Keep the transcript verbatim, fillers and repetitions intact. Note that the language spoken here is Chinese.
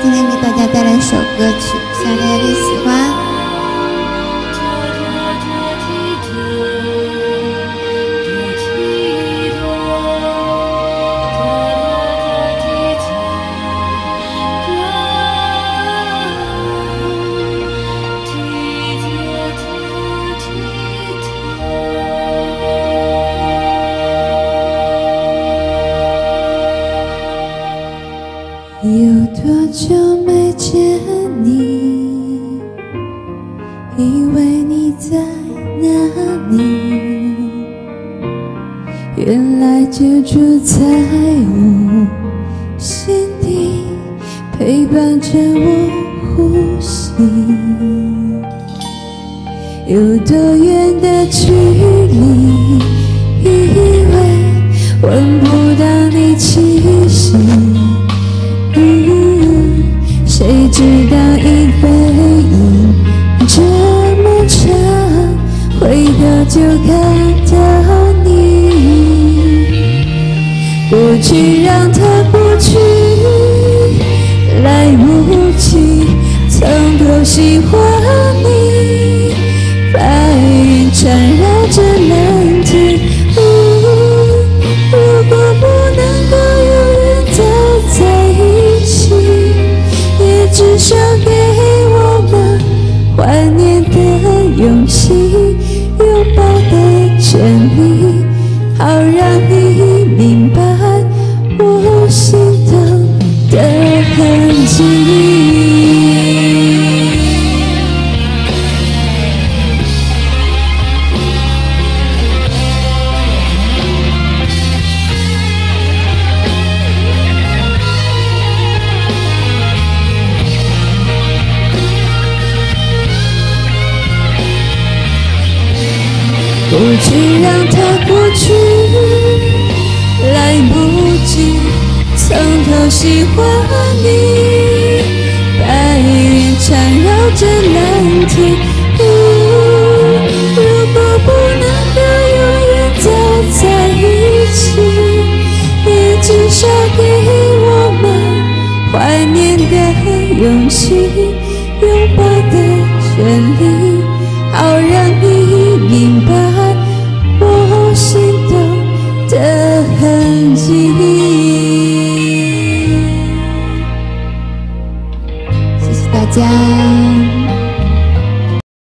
今天给大家带来一首歌曲，希望大家会喜欢。 有多久没见你？以为你在哪里？原来就住在我心底，陪伴着我呼吸。有多远的距离？以为闻不到你气息。谁知道一背影这么长，回头就看到你。过去让它过去，来不及从头喜欢你。白云缠绕着蓝天，如果不能够永远走在一起，至少给我们怀念的勇气，拥抱的权利，好让你明白我心动的痕迹。过去让它过去，来不及从头喜欢你。白云缠绕着蓝天，如果不能够永远走在一起，也至少给我们怀念的勇气，拥抱的权利，好让你明白我心动的痕迹。 谢谢大家。